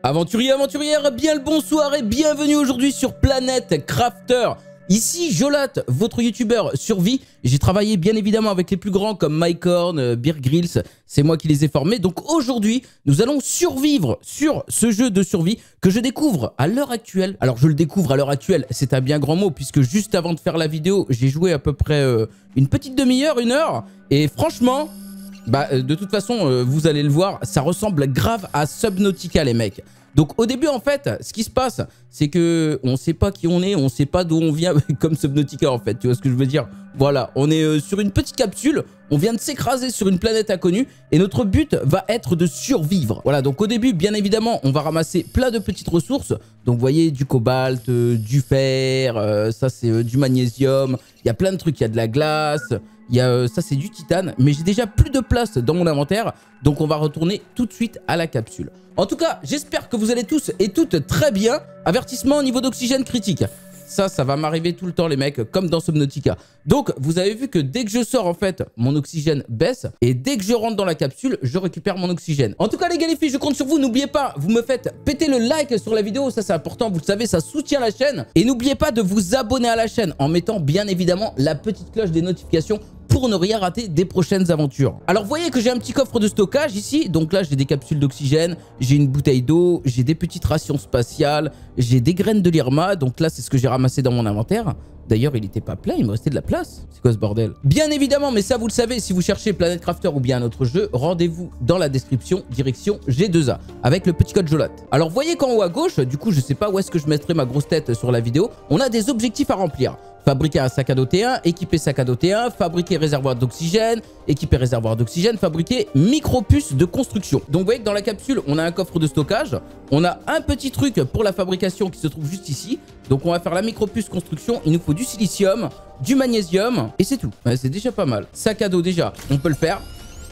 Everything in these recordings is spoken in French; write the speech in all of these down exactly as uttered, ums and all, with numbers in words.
Aventuriers, aventurières, bien le bonsoir et bienvenue aujourd'hui sur Planète Crafter. Ici Jolat, votre youtubeur survie. J'ai travaillé bien évidemment avec les plus grands comme Mycorn, Bear Grylls. C'est moi qui les ai formés. Donc aujourd'hui, nous allons survivre sur ce jeu de survie que je découvre à l'heure actuelle. Alors je le découvre à l'heure actuelle, c'est un bien grand mot puisque juste avant de faire la vidéo, j'ai joué à peu près euh, une petite demi-heure, une heure. Et franchement... Bah, de toute façon, euh, vous allez le voir, ça ressemble grave à Subnautica, les mecs. Donc, au début, en fait, ce qui se passe, c'est que on sait pas qui on est, on sait pas d'où on vient, comme Subnautica, en fait. Tu vois ce que je veux dire? Voilà, on est euh, sur une petite capsule, on vient de s'écraser sur une planète inconnue, et notre but va être de survivre. Voilà, donc au début, bien évidemment, on va ramasser plein de petites ressources. Donc, vous voyez, du cobalt, euh, du fer, euh, ça, c'est euh, du magnésium. Il y a plein de trucs, il y a de la glace... Il y a, euh, ça c'est du titane, mais j'ai déjà plus de place dans mon inventaire, donc on va retourner tout de suite à la capsule. En tout cas, j'espère que vous allez tous et toutes très bien. Avertissement au niveau d'oxygène critique. Ça, ça va m'arriver tout le temps les mecs, comme dans Subnautica. Donc, vous avez vu que dès que je sors, en fait, mon oxygène baisse. Et dès que je rentre dans la capsule, je récupère mon oxygène. En tout cas, les gars, les filles, je compte sur vous. N'oubliez pas, vous me faites péter le like sur la vidéo. Ça, c'est important. Vous le savez, ça soutient la chaîne. Et n'oubliez pas de vous abonner à la chaîne en mettant, bien évidemment, la petite cloche des notifications pour ne rien rater des prochaines aventures. Alors, vous voyez que j'ai un petit coffre de stockage ici. Donc là, j'ai des capsules d'oxygène, j'ai une bouteille d'eau, j'ai des petites rations spatiales, j'ai des graines de l'Irma. Donc là, c'est ce que j'ai ramassé dans mon inventaire. D'ailleurs, il n'était pas plein, il me restait de la place. C'est quoi ce bordel? Bien évidemment, mais ça, vous le savez, si vous cherchez Planète Crafter ou bien un autre jeu, rendez-vous dans la description, direction G deux A, avec le petit code Jolat. Alors, vous voyez qu'en haut à gauche, du coup, je sais pas où est-ce que je mettrai ma grosse tête sur la vidéo, on a des objectifs à remplir. Fabriquer un sac à dos T un, équiper sac à dos T un, fabriquer réservoir d'oxygène, équiper réservoir d'oxygène, fabriquer micro-puce de construction. Donc vous voyez que dans la capsule, on a un coffre de stockage, on a un petit truc pour la fabrication qui se trouve juste ici. Donc on va faire la micro-puce construction, il nous faut du silicium, du magnésium et c'est tout. Ouais, c'est déjà pas mal. Sac à dos déjà, on peut le faire.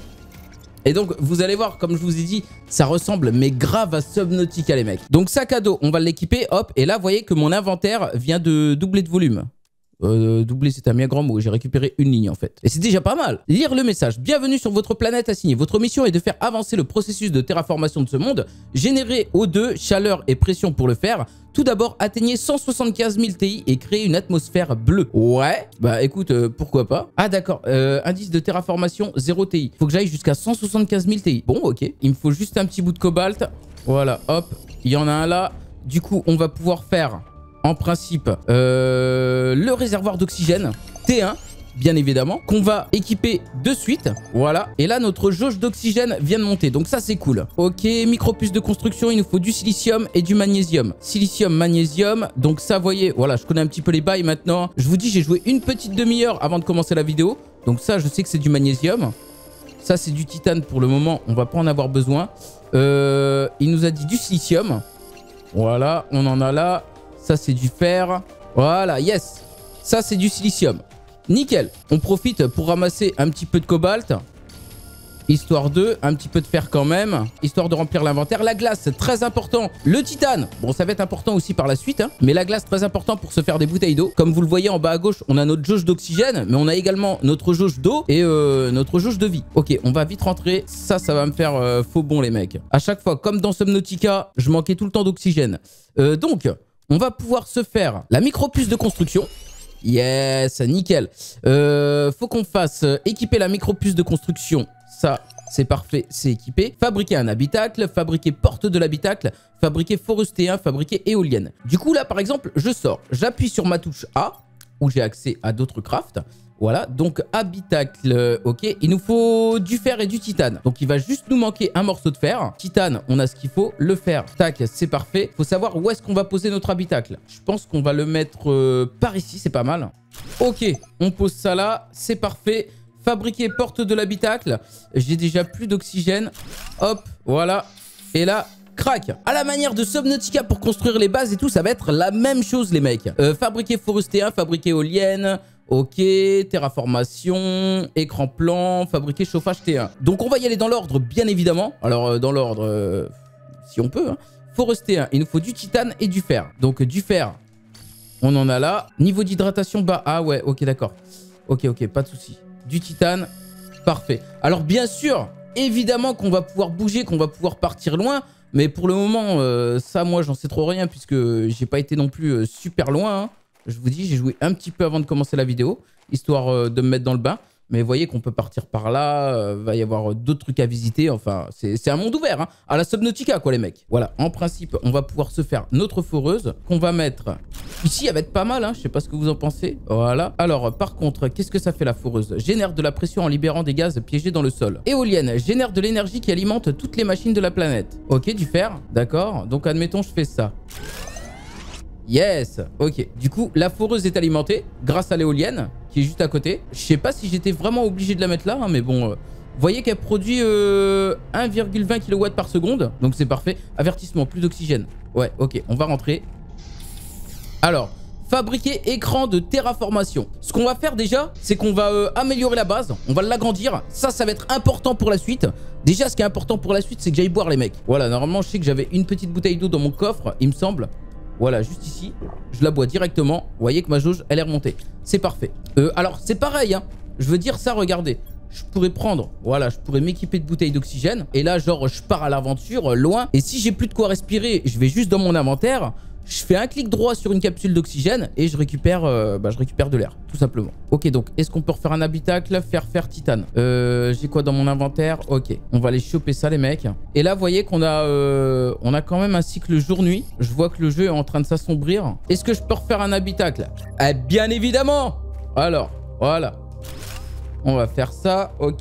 Et donc, vous allez voir, comme je vous ai dit, ça ressemble mais grave à Subnautica, les mecs. Donc, sac à dos, on va l'équiper, hop. Et là, vous voyez que mon inventaire vient de doubler de volume. Euh, doubler, c'est un bien grand mot. J'ai récupéré une ligne, en fait. Et c'est déjà pas mal. Lire le message. Bienvenue sur votre planète assignée. Votre mission est de faire avancer le processus de terraformation de ce monde. Générer O deux, chaleur et pression pour le faire. Tout d'abord, atteignez cent soixante-quinze mille T I et créez une atmosphère bleue. Ouais, bah écoute, euh, pourquoi pas. Ah d'accord, euh, indice de terraformation zéro T I. Faut que j'aille jusqu'à cent soixante-quinze mille T I. Bon, ok. Il me faut juste un petit bout de cobalt. Voilà, hop. Il y en a un là. Du coup, on va pouvoir faire, en principe, euh, le réservoir d'oxygène T un. Bien évidemment, qu'on va équiper de suite. Voilà. Et là, notre jauge d'oxygène vient de monter. Donc ça, c'est cool. Ok, micro-puce de construction. Il nous faut du silicium et du magnésium. Silicium, magnésium. Donc ça, vous voyez, voilà, je connais un petit peu les bails maintenant. Je vous dis, j'ai joué une petite demi-heure avant de commencer la vidéo. Donc ça, je sais que c'est du magnésium. Ça, c'est du titane pour le moment. On va pas en avoir besoin. Euh, il nous a dit du silicium. Voilà, on en a là. Ça, c'est du fer. Voilà, yes. Ça, c'est du silicium. Nickel. On profite pour ramasser un petit peu de cobalt. Histoire de, un petit peu de fer quand même. Histoire de remplir l'inventaire. La glace, c'est très important. Le titane, bon, ça va être important aussi par la suite. Hein, mais la glace, très important pour se faire des bouteilles d'eau. Comme vous le voyez en bas à gauche, on a notre jauge d'oxygène. Mais on a également notre jauge d'eau et euh, notre jauge de vie. Ok, on va vite rentrer. Ça, ça va me faire euh, faux bon, les mecs. À chaque fois, comme dans Subnautica, je manquais tout le temps d'oxygène. Euh, donc, on va pouvoir se faire la micro-puce de construction. Yes, nickel. Euh, faut qu'on fasse euh, équiper la micro-puce de construction. Ça, c'est parfait, c'est équipé. Fabriquer un habitacle, fabriquer porte de l'habitacle, fabriquer forest T un, fabriquer éolienne. Du coup, là, par exemple, je sors. J'appuie sur ma touche A, où j'ai accès à d'autres crafts. Voilà, donc habitacle, ok. Il nous faut du fer et du titane. Donc, il va juste nous manquer un morceau de fer. Titane, on a ce qu'il faut. Le fer, tac, c'est parfait. Faut savoir où est-ce qu'on va poser notre habitacle. Je pense qu'on va le mettre euh, par ici, c'est pas mal. Ok, on pose ça là, c'est parfait. Fabriquer porte de l'habitacle. J'ai déjà plus d'oxygène. Hop, voilà. Et là... crac. À la manière de Subnautica pour construire les bases et tout, ça va être la même chose, les mecs. Euh, fabriquer forest T un, fabriquer éolienne. Ok, terraformation, écran plan, fabriquer chauffage T un. Donc, on va y aller dans l'ordre, bien évidemment. Alors, euh, dans l'ordre, euh, si on peut. Hein. Forest T un, il nous faut du titane et du fer. Donc, du fer, on en a là. Niveau d'hydratation bas. Ah ouais, ok, d'accord. Ok, ok, pas de souci. Du titane, parfait. Alors, bien sûr... évidemment qu'on va pouvoir bouger, qu'on va pouvoir partir loin. Mais pour le moment, euh, ça, moi, j'en sais trop rien puisque j'ai pas été non plus euh, super loin. Hein. Je vous dis, j'ai joué un petit peu avant de commencer la vidéo, histoire euh, de me mettre dans le bain. Mais vous voyez qu'on peut partir par là, euh, va y avoir d'autres trucs à visiter. Enfin, c'est un monde ouvert, hein, à la Subnautica, quoi, les mecs. Voilà, en principe, on va pouvoir se faire notre foreuse qu'on va mettre ici. Elle va être pas mal, hein, je sais pas ce que vous en pensez. Voilà. Alors, par contre, qu'est-ce que ça fait la foreuse? Génère de la pression en libérant des gaz piégés dans le sol. Éolienne, génère de l'énergie qui alimente toutes les machines de la planète. Ok, du fer, d'accord. Donc, admettons, je fais ça. Yes, ok. Du coup, la foreuse est alimentée grâce à l'éolienne qui est juste à côté. Je sais pas si j'étais vraiment obligé de la mettre là, hein, mais bon. Euh, vous voyez qu'elle produit euh, un virgule vingt kilowatts par seconde, donc c'est parfait. Avertissement, plus d'oxygène. Ouais, ok, on va rentrer. Alors, fabriquer écran de terraformation. Ce qu'on va faire déjà, c'est qu'on va euh, améliorer la base, on va l'agrandir. Ça, ça va être important pour la suite. Déjà, ce qui est important pour la suite, c'est que j'aille boire, les mecs. Voilà, normalement, je sais que j'avais une petite bouteille d'eau dans mon coffre, il me semble. Voilà, juste ici, je la bois directement. Vous voyez que ma jauge, elle est remontée. C'est parfait. Euh, alors, c'est pareil, hein. Je veux dire ça, regardez. Je pourrais prendre, voilà, je pourrais m'équiper de bouteilles d'oxygène. Et là, genre, je pars à l'aventure, euh, loin. Et si j'ai plus de quoi respirer, je vais juste dans mon inventaire. Je fais un clic droit sur une capsule d'oxygène et je récupère, euh, bah, je récupère de l'air, tout simplement. Ok, donc, est-ce qu'on peut refaire un habitacle? Faire faire titane. Euh, j'ai quoi dans mon inventaire? Ok, on va aller choper ça, les mecs. Et là, vous voyez qu'on a, euh, on a quand même un cycle jour-nuit. Je vois que le jeu est en train de s'assombrir. Est-ce que je peux refaire un habitacle? Eh bien évidemment. Alors, voilà. On va faire ça, ok.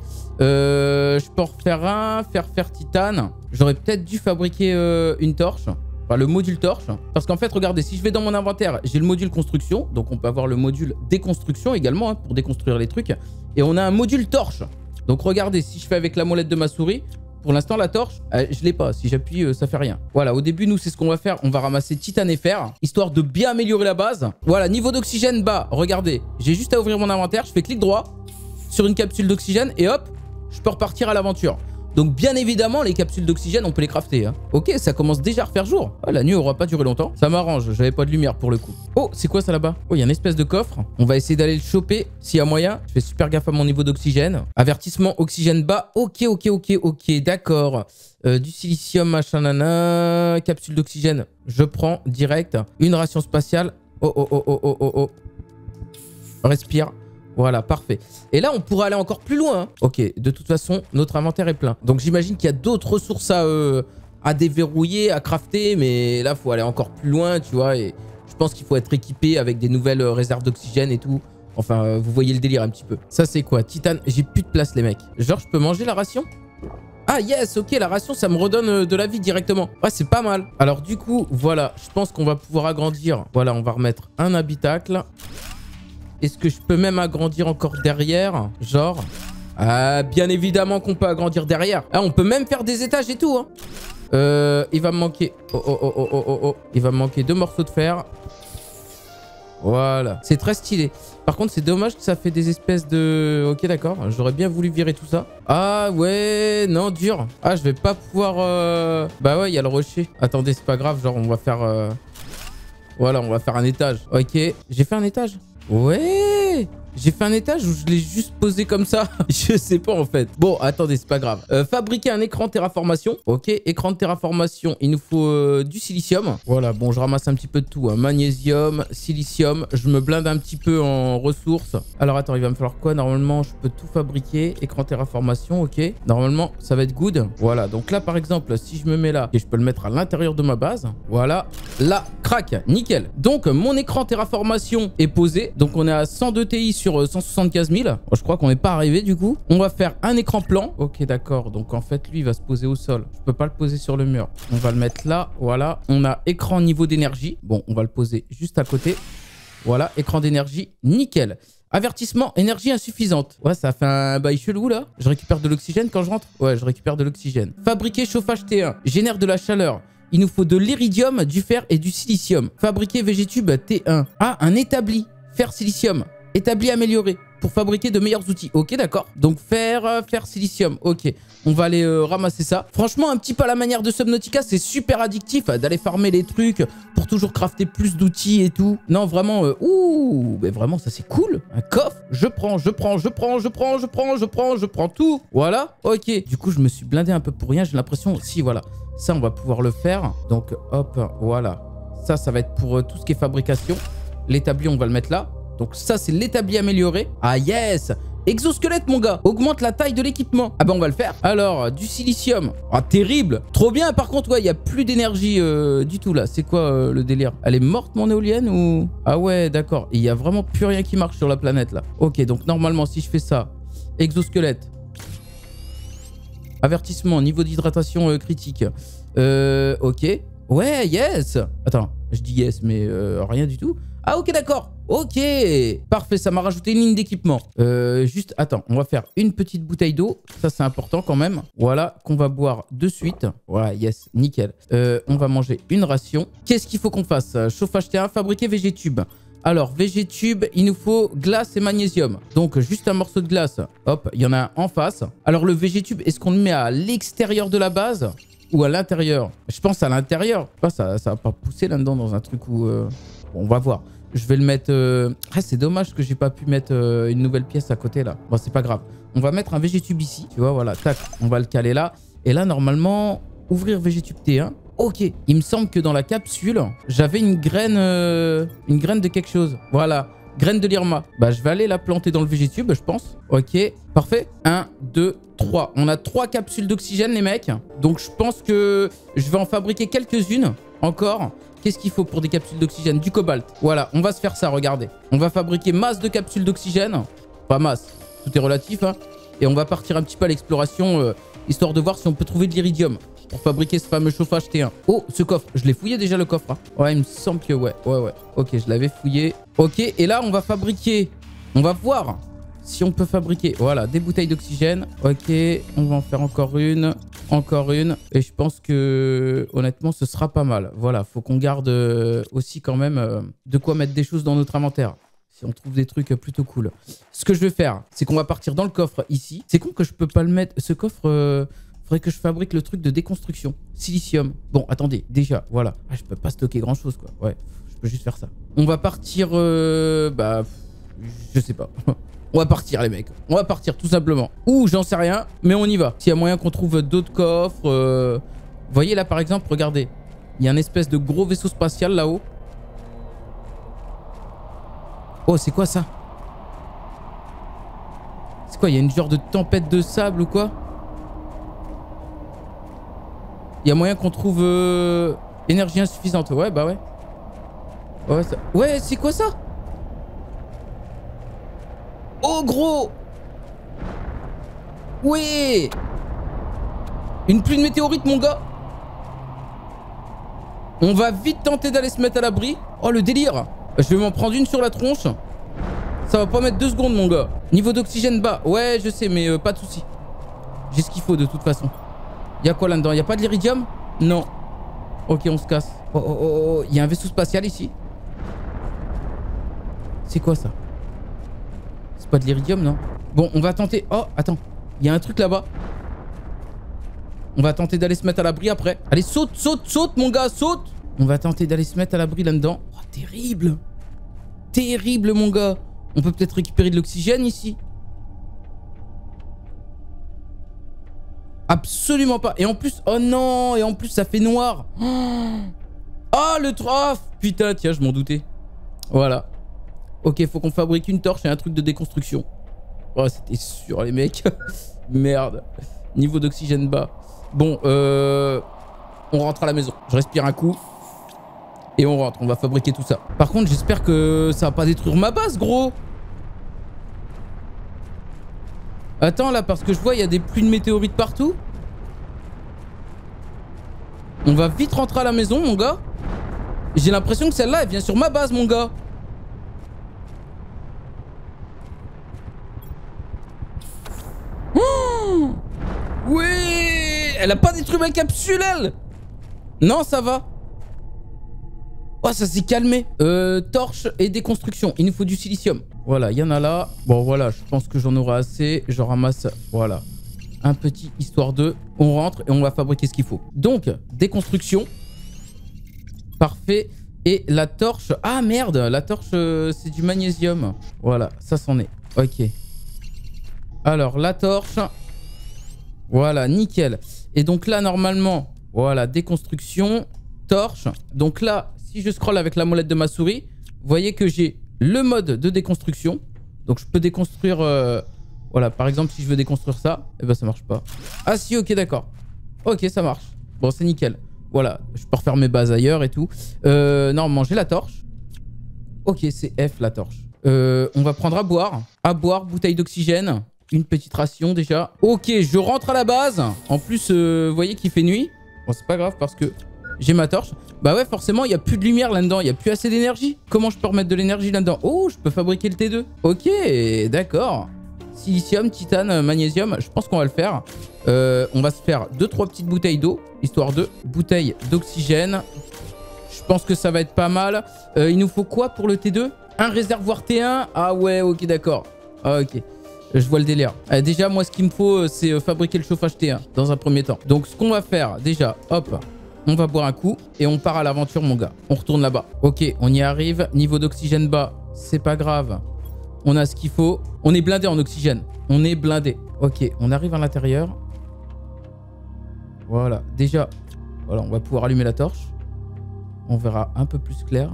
Euh, je peux en refaire un, faire faire titane. J'aurais peut-être dû fabriquer euh, une torche. Enfin, le module torche. Parce qu'en fait, regardez, si je vais dans mon inventaire, j'ai le module construction. Donc, on peut avoir le module déconstruction également, hein, pour déconstruire les trucs. Et on a un module torche. Donc, regardez, si je fais avec la molette de ma souris, pour l'instant, la torche, euh, je l'ai pas. Si j'appuie, euh, ça fait rien. Voilà, au début, nous, c'est ce qu'on va faire. On va ramasser titane et fer, histoire de bien améliorer la base. Voilà, niveau d'oxygène bas, regardez. J'ai juste à ouvrir mon inventaire. Je fais clic droit sur une capsule d'oxygène et hop, je peux repartir à l'aventure. Donc bien évidemment, les capsules d'oxygène, on peut les crafter. Hein. Ok, ça commence déjà à refaire jour. Ah, la nuit aura pas duré longtemps. Ça m'arrange, j'avais pas de lumière pour le coup. Oh, c'est quoi ça là-bas? Oh, il y a une espèce de coffre. On va essayer d'aller le choper s'il y a moyen. Je fais super gaffe à mon niveau d'oxygène. Avertissement, oxygène bas. Ok, ok, ok, ok, d'accord. Euh, du silicium, machin, nana. Capsule d'oxygène, je prends direct. Une ration spatiale. Oh, oh, oh, oh, oh, oh, oh. Respire. Voilà, parfait. Et là, on pourrait aller encore plus loin. Hein. Ok, de toute façon, notre inventaire est plein. Donc, j'imagine qu'il y a d'autres ressources à, euh, à déverrouiller, à crafter. Mais là, il faut aller encore plus loin, tu vois. Et je pense qu'il faut être équipé avec des nouvelles réserves d'oxygène et tout. Enfin, euh, vous voyez le délire un petit peu. Ça, c'est quoi? Titane. J'ai plus de place, les mecs. Genre, je peux manger la ration? Ah, yes, ok, la ration, ça me redonne euh, de la vie directement. Ouais, c'est pas mal. Alors, du coup, voilà. Je pense qu'on va pouvoir agrandir. Voilà, on va remettre un habitacle. Est-ce que je peux même agrandir encore derrière? Genre... Ah, bien évidemment qu'on peut agrandir derrière. Ah, on peut même faire des étages et tout. Hein. Euh, il va me manquer... Oh, oh, oh, oh, oh, oh, oh. Il va me manquer deux morceaux de fer. Voilà. C'est très stylé. Par contre, c'est dommage que ça fait des espèces de... Ok, d'accord. J'aurais bien voulu virer tout ça. Ah, ouais. Non, dur. Ah, je vais pas pouvoir... Euh... Bah ouais, il y a le rocher. Attendez, c'est pas grave. Genre, on va faire... Euh... Voilà, on va faire un étage. Ok. J'ai fait un étage? Ouais, j'ai fait un étage où je l'ai juste posé comme ça. Je sais pas en fait. Bon, attendez, c'est pas grave. Euh, fabriquer un écran terraformation. Ok, écran de terraformation. Il nous faut euh, du silicium. Voilà, bon, je ramasse un petit peu de tout. Hein. Magnésium, silicium. Je me blinde un petit peu en ressources. Alors attends, il va me falloir quoi? Normalement, je peux tout fabriquer. Écran terraformation, ok. Normalement, ça va être good. Voilà, donc là, par exemple, si je me mets là et je peux le mettre à l'intérieur de ma base. Voilà, là, crac, nickel. Donc, mon écran terraformation est posé. Donc, on est à cent deux Ti sur cent soixante-quinze mille. Bon, je crois qu'on n'est pas arrivé du coup. On va faire un écran plan. Ok, d'accord. Donc, en fait, lui, il va se poser au sol. Je peux pas le poser sur le mur. On va le mettre là. Voilà. On a écran niveau d'énergie. Bon, on va le poser juste à côté. Voilà, écran d'énergie. Nickel. Avertissement, énergie insuffisante. Ouais, ça fait un bail chelou là. Je récupère de l'oxygène quand je rentre? Ouais, je récupère de l'oxygène. Fabriquer chauffage T un. Génère de la chaleur. Il nous faut de l'iridium, du fer et du silicium. Fabriquer végétube T un. Ah, un établi. Fer, silicium. Établi amélioré. Pour fabriquer de meilleurs outils. Ok, d'accord. Donc, fer, euh, fer, silicium. Ok. On va aller euh, ramasser ça. Franchement, un petit peu à la manière de Subnautica, c'est super addictif euh, d'aller farmer les trucs pour toujours crafter plus d'outils et tout. Non, vraiment, euh, ouh, mais vraiment, ça c'est cool. Un coffre, je prends, je prends, je prends, je prends, je prends, je prends, je prends tout. Voilà, ok. Du coup, je me suis blindé un peu pour rien. J'ai l'impression, si, voilà. Ça, on va pouvoir le faire. Donc, hop, voilà. Ça, ça va être pour euh, tout ce qui est fabrication. L'établi, on va le mettre là. Donc ça, c'est l'établi amélioré. Ah yes! Exosquelette, mon gars. Augmente la taille de l'équipement. Ah bah, on va le faire. Alors, du silicium. Ah, terrible. Trop bien. Par contre, ouais, il n'y a plus d'énergie euh, du tout, là. C'est quoi euh, le délire? Elle est morte, mon éolienne, ou... Ah ouais, d'accord. Il n'y a vraiment plus rien qui marche sur la planète, là. Ok, donc normalement, si je fais ça, exosquelette. Avertissement, niveau d'hydratation euh, critique. Euh, ok. Ouais, yes. Attends, je dis yes, mais euh, rien du tout. Ah, ok, d'accord. Ok. Parfait, ça m'a rajouté une ligne d'équipement. Euh, juste, attends, on va faire une petite bouteille d'eau. Ça, c'est important quand même. Voilà, qu'on va boire de suite. Voilà, yes, nickel. Euh, on va manger une ration. Qu'est-ce qu'il faut qu'on fasse? Chauffage T un, fabriquer Végétube. Alors, Végétube, il nous faut glace et magnésium. Donc, juste un morceau de glace. Hop, il y en a un en face. Alors, le Végétube, est-ce qu'on le met à l'extérieur de la base ou à l'intérieur? Je pense à l'intérieur. Ça, ça va pas pousser là-dedans dans un truc où... Euh... Bon, on va voir. Je vais le mettre... Euh... Ah, c'est dommage que j'ai pas pu mettre euh, une nouvelle pièce à côté, là. Bon, c'est pas grave. On va mettre un Végétube ici. Tu vois, voilà. Tac, on va le caler là. Et là, normalement, ouvrir Végétube T un. Ok, il me semble que dans la capsule, j'avais une graine, euh, une graine de quelque chose. Voilà, graine de l'Irma. Bah, je vais aller la planter dans le Végétube, je pense. Ok, parfait. un, deux, trois. On a trois capsules d'oxygène, les mecs. Donc, je pense que je vais en fabriquer quelques-unes encore. Qu'est-ce qu'il faut pour des capsules d'oxygène? Du cobalt. Voilà, on va se faire ça, regardez. On va fabriquer masse de capsules d'oxygène. Pas masse, tout est relatif. Hein. Et on va partir un petit peu à l'exploration, euh, histoire de voir si on peut trouver de l'iridium pour fabriquer ce fameux chauffage T un. Oh, ce coffre. Je l'ai fouillé déjà, le coffre. Hein. Ouais, il me semble que ouais. Ouais, ouais. Ok, je l'avais fouillé. Ok, et là, on va fabriquer... On va voir si on peut fabriquer... Voilà, des bouteilles d'oxygène. Ok, on va en faire encore une. Encore une. Et je pense que, honnêtement, ce sera pas mal. Voilà, faut qu'on garde euh, aussi quand même euh, de quoi mettre des choses dans notre inventaire. Si on trouve des trucs plutôt cool. Ce que je vais faire, c'est qu'on va partir dans le coffre ici. C'est con que je peux pas le mettre... Ce coffre... Euh... Faudrait que je fabrique le truc de déconstruction. Silicium. Bon, attendez, déjà, voilà. Ah, je peux pas stocker grand chose, quoi. Ouais, je peux juste faire ça. On va partir... Euh, bah... Je sais pas. On va partir, les mecs. On va partir, tout simplement. Ouh, j'en sais rien, mais on y va. S'il y a moyen qu'on trouve d'autres coffres... Euh... Vous voyez, là, par exemple, regardez. Il y a un espèce de gros vaisseau spatial, là-haut. Oh, c'est quoi, ça? C'est quoi? Il y a une genre de tempête de sable ou quoi? Il y a moyen qu'on trouve euh, énergie insuffisante. Ouais, bah ouais. Ouais, ça... ouais, c'est quoi ça? Oh, gros! Oui! Une pluie de météorites, mon gars. On va vite tenter d'aller se mettre à l'abri. Oh, le délire. Je vais m'en prendre une sur la tronche. Ça va pas mettre deux secondes, mon gars. Niveau d'oxygène bas. Ouais, je sais, mais euh, pas de souci. J'ai ce qu'il faut, de toute façon. Il y a quoi là-dedans? Il n'y a pas de l'iridium? Non. Ok, on se casse. Oh, oh, oh, oh. Il y a un vaisseau spatial ici. C'est quoi ça? C'est pas de l'iridium, non? Bon, on va tenter... Oh, attends. Il y a un truc là-bas. On va tenter d'aller se mettre à l'abri après. Allez, saute, saute, saute, mon gars, saute. On va tenter d'aller se mettre à l'abri là-dedans. Oh, terrible. Terrible, mon gars. On peut peut-être récupérer de l'oxygène ici. Absolument pas. Et en plus, oh non, et en plus ça fait noir. Ah, le traf. Putain, tiens, je m'en doutais. Voilà. Ok, faut qu'on fabrique une torche et un truc de déconstruction. Oh, c'était sûr, les mecs. Merde. Niveau d'oxygène bas. Bon, euh... on rentre à la maison. Je respire un coup. Et on rentre, on va fabriquer tout ça. Par contre, j'espère que ça va pas détruire ma base, gros. Attends, là, parce que je vois, il y a des pluies de météorites partout. On va vite rentrer à la maison, mon gars. J'ai l'impression que celle-là, elle vient sur ma base, mon gars. Oh oui. Elle a pas détruit ma capsule, elle. Non, ça va. Oh, ça s'est calmé. Euh, torche et déconstruction. Il nous faut du silicium. Voilà, il y en a là. Bon, voilà, je pense que j'en aurai assez. Je ramasse, voilà, un petit histoire de... On rentre et on va fabriquer ce qu'il faut. Donc, déconstruction. Parfait. Et la torche... Ah, merde. La torche, euh, c'est du magnésium. Voilà, ça c'en est. Ok. Alors, la torche... Voilà, nickel. Et donc là, normalement, Voilà, déconstruction, torche. Donc là, si je scrolle avec la molette de ma souris, vous voyez que j'ai le mode de déconstruction. Donc je peux déconstruire... Euh, voilà, par exemple, si je veux déconstruire ça, eh ben ça marche pas. Ah si, ok, d'accord. Ok, ça marche. Bon, c'est nickel. Voilà, je peux refaire mes bases ailleurs et tout. Euh, normalement, j'ai la torche. Ok, c'est F la torche. Euh, on va prendre à boire. À boire, bouteille d'oxygène. Une petite ration déjà. Ok, je rentre à la base. En plus, euh, vous voyez qu'il fait nuit. Bon, c'est pas grave parce que j'ai ma torche. Bah ouais, forcément, il n'y a plus de lumière là-dedans. Il n'y a plus assez d'énergie. Comment je peux remettre de l'énergie là-dedans? Oh, je peux fabriquer le T deux. Ok, d'accord. Silicium, titane, magnésium. Je pense qu'on va le faire. Euh, on va se faire deux trois petites bouteilles d'eau. Histoire de bouteilles d'oxygène. Je pense que ça va être pas mal. Euh, il nous faut quoi pour le T deux? Un réservoir T un. Ah ouais, ok, d'accord. Ah, ok. Je vois le délire. Euh, déjà, moi, ce qu'il me faut, c'est euh, fabriquer le chauffage T un dans un premier temps. Donc, ce qu'on va faire, déjà, hop, on va boire un coup et on part à l'aventure, mon gars. On retourne là-bas. Ok, on y arrive. Niveau d'oxygène bas, c'est pas grave. On a ce qu'il faut. On est blindé en oxygène. On est blindé. Ok, on arrive à l'intérieur. Voilà, déjà, voilà, on va pouvoir allumer la torche. On verra un peu plus clair.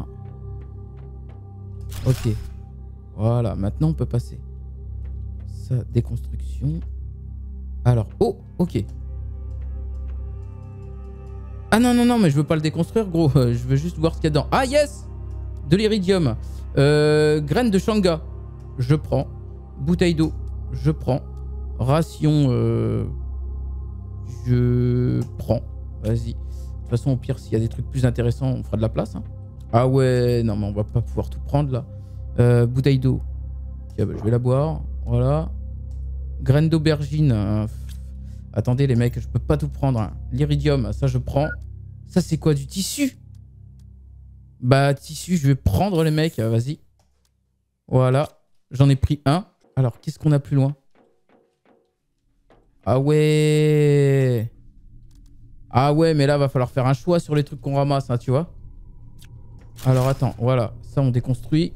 Ok. Voilà, maintenant on peut passer. Ça, déconstruction. Alors, oh, ok. Ah non, non, non, mais je veux pas le déconstruire, gros. Je veux juste voir ce qu'il y a dedans. Ah, yes! De l'iridium. Euh, graines de shanga. Je prends. Bouteille d'eau. Je prends. Ration. Euh, je prends. Vas-y. De toute façon, au pire, s'il y a des trucs plus intéressants, on fera de la place. Hein. Ah ouais, non, mais on va pas pouvoir tout prendre, là. Euh, bouteille d'eau. Okay, bah, je vais la boire. Voilà. Graines d'aubergine. Euh, attendez, les mecs, je peux pas tout prendre. Hein. L'iridium, ça, je prends. Ça, c'est quoi, du tissu? Bah, tissu, je vais prendre, les mecs. Euh, Vas-y. Voilà. J'en ai pris un. Alors, qu'est-ce qu'on a plus loin? Ah ouais. Ah ouais, mais là, va falloir faire un choix sur les trucs qu'on ramasse, hein, tu vois. Alors, attends. Voilà. Ça, on déconstruit.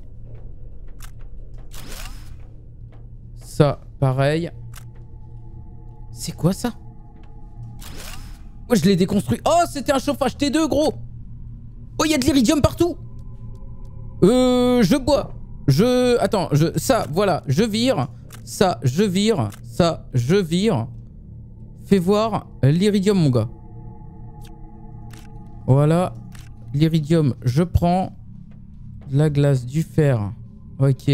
Ça, pareil. C'est quoi, ça? Moi, je l'ai déconstruit. Oh, c'était un chauffage T deux, gros. Oh, il y a de l'iridium partout. Euh, je bois. Je... Attends, je... ça, voilà. Je vire. Ça, je vire. Ça, je vire. Fais voir l'iridium, mon gars. Voilà. L'iridium, je prends. La glace, du fer. Ok.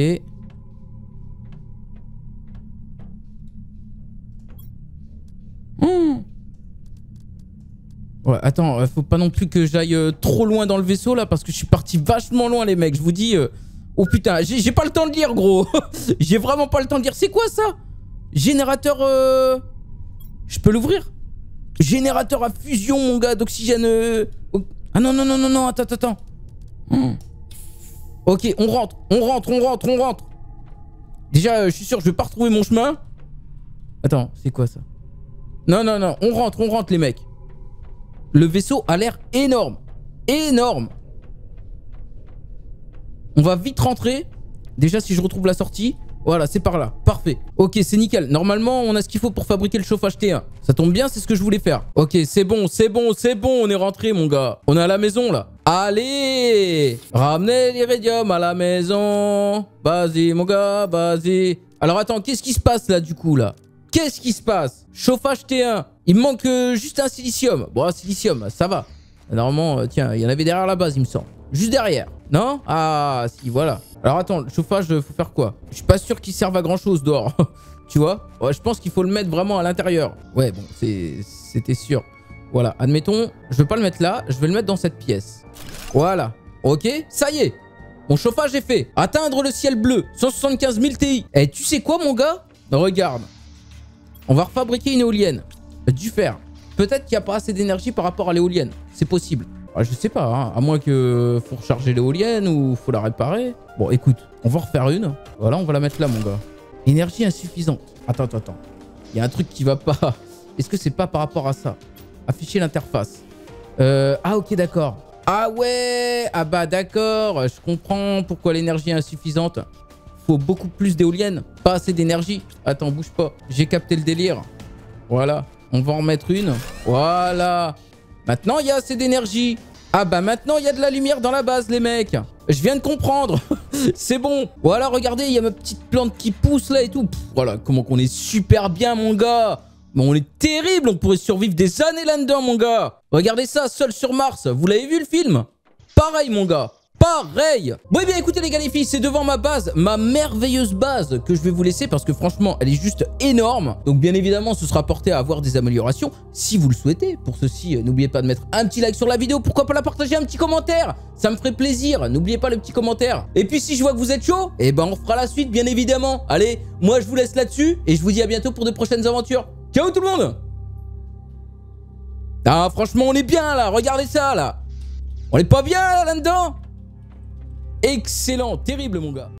Mmh. Ouais, attends, faut pas non plus que j'aille euh, trop loin dans le vaisseau là parce que je suis parti vachement loin, les mecs. Je vous dis, euh... oh putain, j'ai pas le temps de lire, gros. J'ai vraiment pas le temps de lire. C'est quoi ça? Générateur. Euh... Je peux l'ouvrir? Générateur à fusion, mon gars, d'oxygène. Euh... Ah non, non, non, non, non, attends, attends. Mmh. Ok, on rentre, on rentre, on rentre, on rentre. Déjà, euh, je suis sûr, je vais pas retrouver mon chemin. Attends, c'est quoi ça? Non, non, non, on rentre, on rentre, les mecs. Le vaisseau a l'air énorme. Énorme. On va vite rentrer. Déjà, si je retrouve la sortie. Voilà, c'est par là. Parfait. Ok, c'est nickel. Normalement, on a ce qu'il faut pour fabriquer le chauffage T un. Ça tombe bien, c'est ce que je voulais faire. Ok, c'est bon, c'est bon, c'est bon. On est rentré, mon gars. On est à la maison, là. Allez, ramenez l'iridium à la maison. Vas-y, mon gars, vas-y. Alors, attends, qu'est-ce qui se passe, là, du coup, là? Qu'est-ce qui se passe? Chauffage T un. Il me manque euh, juste un silicium. Bon, un silicium, ça va. Normalement, euh, tiens, il y en avait derrière la base, il me semble. Juste derrière. Non? Ah, si, voilà. Alors, attends, le chauffage, euh, faut faire quoi? Je suis pas sûr qu'il serve à grand-chose dehors. Tu vois? Ouais, je pense qu'il faut le mettre vraiment à l'intérieur. Ouais, bon, c'était sûr. Voilà, admettons, je vais pas le mettre là. Je vais le mettre dans cette pièce. Voilà. Ok, ça y est. Mon chauffage est fait. Atteindre le ciel bleu. cent soixante-quinze mille T I. Eh, tu sais quoi, mon gars? Regarde. On va refabriquer une éolienne. Du fer. Peut-être qu'il n'y a pas assez d'énergie par rapport à l'éolienne. C'est possible. Ah, je sais pas, hein. À moins que faut recharger l'éolienne ou faut la réparer. Bon, écoute, on va refaire une. Voilà, on va la mettre là, mon gars. Énergie insuffisante. Attends, attends, attends. Il y a un truc qui va pas. Est-ce que c'est pas par rapport à ça? Afficher l'interface. Euh, ah, ok, d'accord. Ah ouais. Ah bah d'accord. Je comprends pourquoi l'énergie est insuffisante. Faut beaucoup plus d'éoliennes. Pas assez d'énergie. Attends, bouge pas. J'ai capté le délire. Voilà. On va en mettre une. Voilà. Maintenant, il y a assez d'énergie. Ah bah maintenant, il y a de la lumière dans la base, les mecs. Je viens de comprendre. C'est bon. Voilà, regardez, il y a ma petite plante qui pousse là et tout. Pff, voilà, comment qu'on est super bien, mon gars. Bon, on est terrible. On pourrait survivre des années là-dedans, mon gars. Regardez ça, seul sur Mars. Vous l'avez vu, le film? Pareil, mon gars. Pareil. Bon, eh bien, écoutez, les gars, les filles, c'est devant ma base, ma merveilleuse base que je vais vous laisser parce que franchement, elle est juste énorme. Donc, bien évidemment, ce sera porté à avoir des améliorations si vous le souhaitez. Pour ceci, n'oubliez pas de mettre un petit like sur la vidéo. Pourquoi pas la partager, un petit commentaire? Ça me ferait plaisir. N'oubliez pas le petit commentaire. Et puis, si je vois que vous êtes chaud, eh ben, on fera la suite, bien évidemment. Allez, moi, je vous laisse là-dessus et je vous dis à bientôt pour de prochaines aventures. Ciao, tout le monde. Ah, franchement, on est bien, là. Regardez ça, là. On est pas bien, là, là-dedans? Excellent, terrible, mon gars.